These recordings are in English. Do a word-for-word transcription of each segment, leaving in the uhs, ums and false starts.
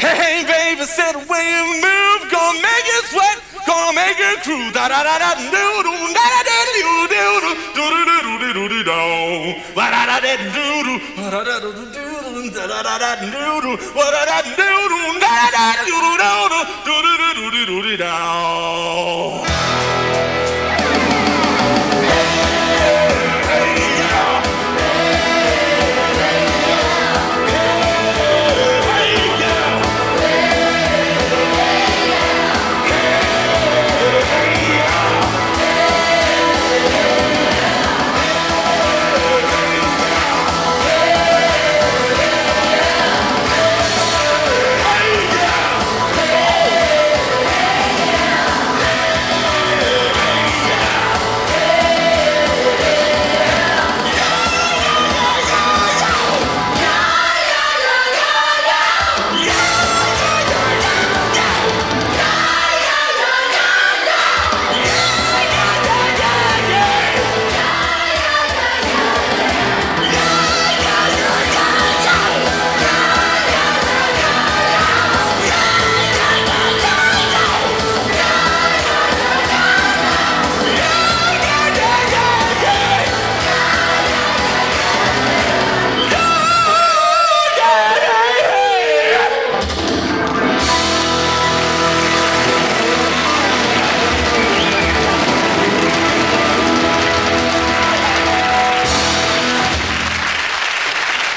Hey, baby, said the way you move, gonna make you sweat, gonna make you cruise. Da da da da do do da da da do do do do do do do do do. Wa da da da do do, wa da da do do do, da da da da do do, wa da da do do, da da da do do do do do do do do do.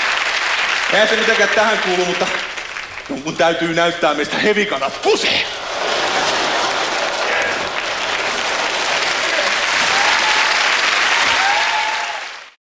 Eihän se mitenkään tähän kuulu, mutta jonkun täytyy näyttää, mistä hevikanat kusee.